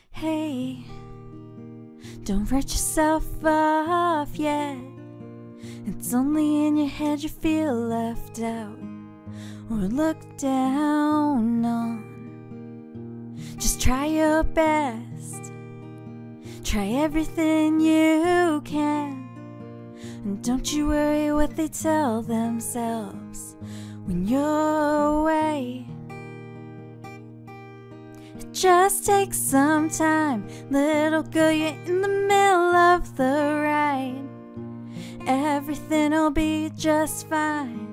Hey, don't write yourself off yet. It's only in your head you feel left out or looked down on. Just try your best, try everything you can, and don't you worry what they tell themselves when you're away. It just takes some time, little girl, you're in the middle of the ride. Everything'll be just fine.